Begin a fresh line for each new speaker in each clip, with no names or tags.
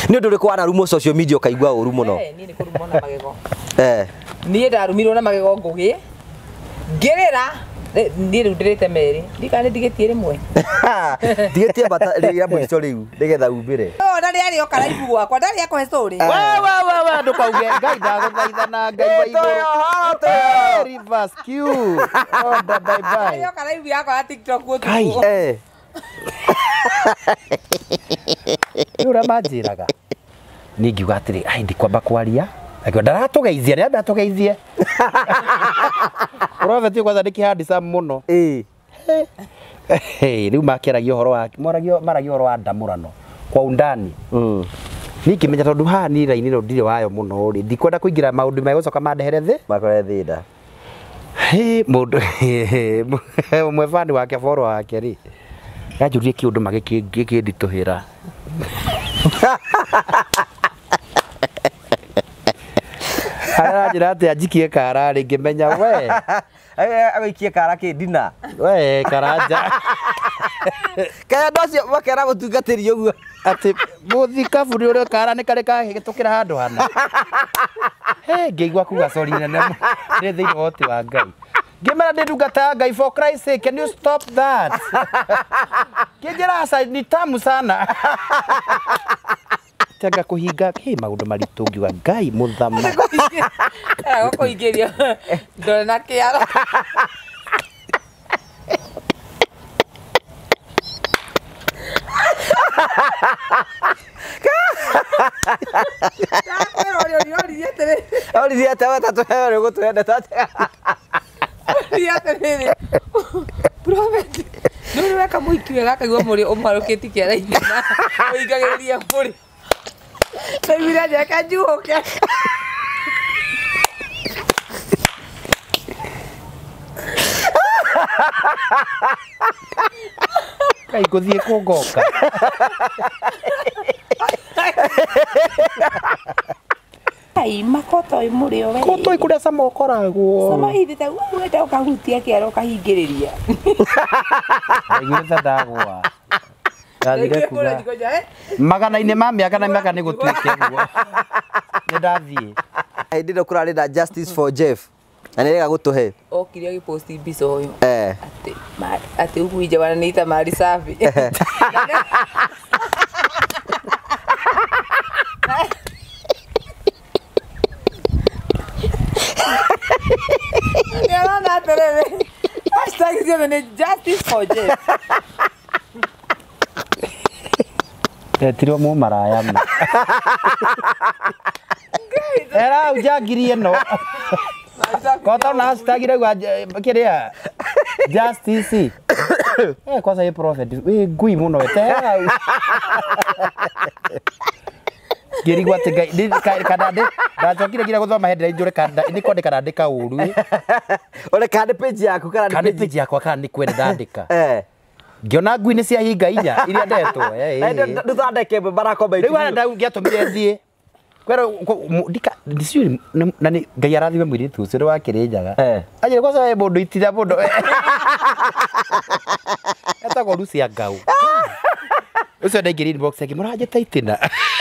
Ni undu riko ana rumo social media ukaigua uru muno.
Ni ni kurumo na magego.
Ni
ndarumirwo na magego ngugi. Ngerera ni ndirite meri. Ndikane ndigetie rimwe.
Ndigetie bata riria mwico riu ndigetha umbire.
Ndari ari okaraibu gwakwa ndari akwe story.
Wa ndukauge ngai ndaguthaithana ngai wa iguru. Reverse Q. Bye bye.
Yo karaibu yako ya TikTok gutu.
Ura majiraga. Ningiuga atiri ai ndikwamba kwaria. Akiwa ndaratugeithia ni ndatugeithie. Prophet kwanza ndikihadisa muno. Riu makeragia uhoro wa maragia uhoro wa ndamurano kwa undani. Nikimenya tondu haha ni raini no ndire wayo muno ri ndikwenda kuingira maundu megucoka mandehere thi
makore thida.
Mundu mwefani wake foro wake ri yajurie kiundu magikindituhira. Njira ati ajikie kara ringi menya we
agikie kara ki dina
we karanja
kaya ndocio makera gutungatiri uguo
ati muthika buri uri kara ni kare kahitukira handu hana ngeigua kuga sorry nene ni thiini woti wa ngai ngimera ndungata ngai for Christ's sake, can you stop that? Kijira side ni tamu sana. Taga kuhinga maundu maritu ngiuga ngai muthama
gukuingiria ndore na kiara Prophet nuru weka muikiwe gakaigua muri umarukiti kiara-ini na uingagiriria muri. Baby dia kajuka.
Kai kuthie kugoka.
Ai makoto imurio we.
Koto ikuria sama ukoragwo.
Sama ithite wenda ukahutia kiara ukahingiriria.
Igwetha ndagwa. Ndathire kuga magana-ini ma miaka na miaka ni gutuike guo ni ndathie
ndiro kurari na justice for Jeff na nirega gutuhe
okiria giposti biso uyu ati uguije bana niita mari safi Ndio na tereve hashtag sio ni justice for Jeff.
Tiro mu maraya ma. Era ujagirie no. Kota na hashtag ira kiria justice. Kwanza ye prophet. Ngui muno ete. Geri gwate gai kadade. Ndacokire gira guthoma hendera injure kada ni kwandika ndandika uru.
Ore kande page yaku kana
page yakwa kana ni kwenda ndandika. Ngiona ngui ni cia hinga inya iria ndetwo
nduthondeke barakomba
riu ana ngiatumire thie kwera ndika ndiciuri na ni ngai arathime mwiri tu ucio wakirinjaga ajire kwanza we mundu itira mundu etagwo Lucia Ngau ucio ndaingiri inbox yake murajeta itina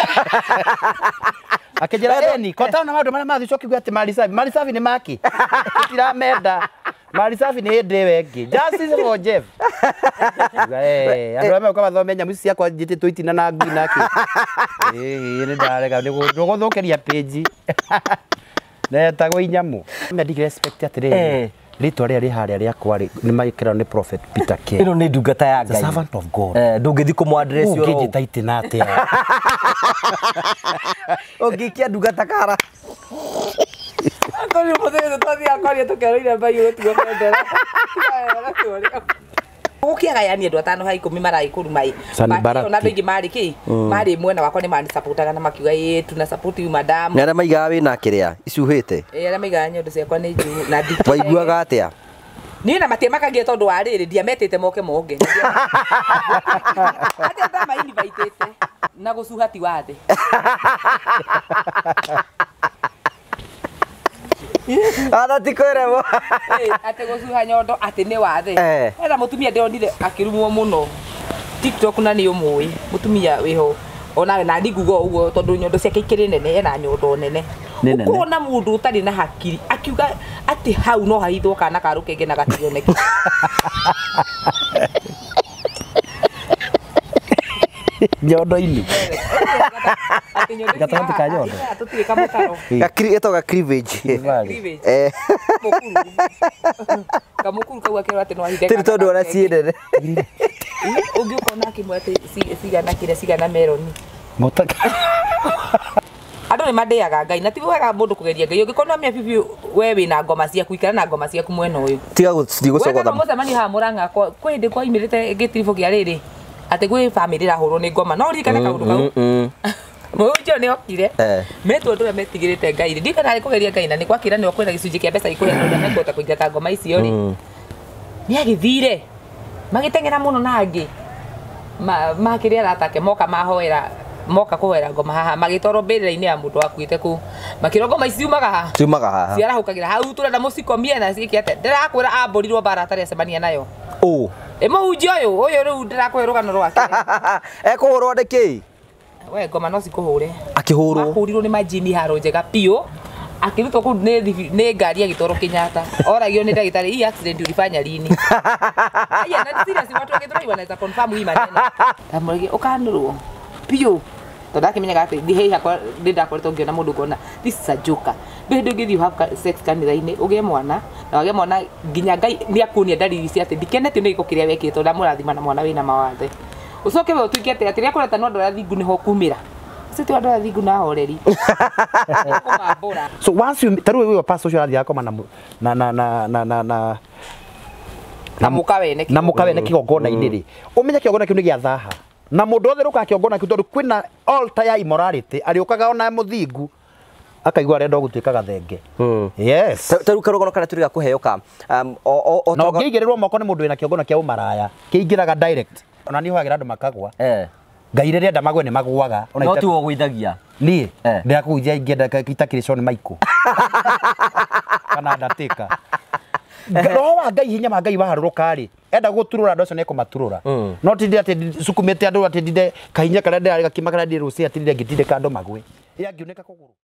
akejera eni kota na maundu maria mathicoki ati mari safi ni maki itira menda mari safi ni hinde wengi justice for Jeff andu amwe kwa thome nyamu ciakwa njititwo itina na ngui naki ni ndarega ni guthukiria page netagwo inyamu ndi respect atire ritwa ria riharia ria kwari ni maikira ni Prophet Peter K
ino ni ndungata ya ngai
servant of God
ndungithi kumu address yo
ngijita itina atia
ongikia ndungata kara
Akori muthe twathi akori tukeroire bayo tugo kwendera. Ukiaga yani andu atano ha 10 marai kurumai. Na bengi mari ki mari mwena wakwa ni mani supportaga na makiuga tuna support you madam.
Nare maiga wina kiria icuhite.
Ara maiga nyondo ciakwa ni njuu na ndi.
Waiguaga atia?
Ni na matemakagie tondu wa riri ndiametete moke monge. Ati ndama invitete na gucuhati wathe.
Ana tikwerewo
ate gucuha nyondo ati ni wathe era mutumia ndionire akirumwo muno TikTok na ni umui mutumia wiho ona na ndigugo ugo tondu nyondo ciake ikiri nene ena nyondo nene ukona mundu utari na hakiri akiuga ati hau no haithwo kana karukenge na gationeki
nyondo-ini gatagatĩ ka nyondo
tutire kamutaro
Etoga cleavage.
kamukuru kau akero ati no ahinde
Tiri tondu ona ciendere.
ungi ukona kimwe ati sigana meroni andu ni mandeaga ngai na ti wega mundu kugeria ngai ungikona mia bibi we wina ngoma ciaku ikara na ngoma ciaku mwena uyu
Tiga guthi gucogotha.
Wewe mucemani ha Murang'a kwa hindi kwa imirite gitirifo gia riri ati gwi family rahurwo ni ngoma no ririkane kaundu kau Mojo ni okire metu ndu metigirite ngai ndi kana ari kugeria ngai na ni kwakira ni okwira gicunji kia mbeca ikuya ndu na ngota kuingata ngoma icio ri ni agithire magitengera muno na angi makiria ratake moka mahoera moka kuhoera ngoma haha magitoro mbirira-ini ya mundu akuite ku makiro ngoma iciumaga haha ciarahukagira hau turenda mucikomie na cikiate ndirakwira amburirwo bara atari acemania nayo muhunjia uyu riu ndirakwira rugano rwake
Ekuhurwo ndiki
we ngoma no cikuhure
akihurwo
ni majini haro njega pio akirutwo ku ni ngari agitoro Kenyatta oragio ni ndagitari hii accident ulifanya lini aya na serious watu wakitrai wanaweza confirm hii maneno amurigi ukanurwo pio tonda kimenyaga ati ndi hakwa ndakoretwo ngiona mundu ngona this is a joker ndu ngithi have sex kanitha-ini ugie mwana na wage mwana nginya ngai ni akunia dalili cia ati ndikenete ni giko kiria wekitwo ndamurathima na mwana wina mawathe ucoke we utuikete ati ria kureta no ndora thingu niho kumira sisi ndora thingu na horeri
so once you taru we pass social yako na mukawe ne kigongona iniri umenya kigongona kiu ni gia thaha na mundu othe ruka kigongona kiu tondu kwina altar ya immorality ariukaga ona muthingu akaigua arenda gutuika gathenge yes
taru karogoro kana turi gakuheyoka
no ngigirirwo moko ni mundu wina kigongona kia umaraya kiingiraga direct ona ni hoagira andu makagwa ngai riria ndamagwe ni magwaga
no ti wogwithagia
ni ndakujia ingenda itakiricwo ni maiko kana ndateka roho wa ngai hinya ma ngai waharuruka ri enda guturura ndoco ne kumaturura no tindi ati sukumete andu ati ndinde kahinya kana ndari gakima kana ndi ruci ati ndinde ngitinde kando magwe yangiuneka kuguru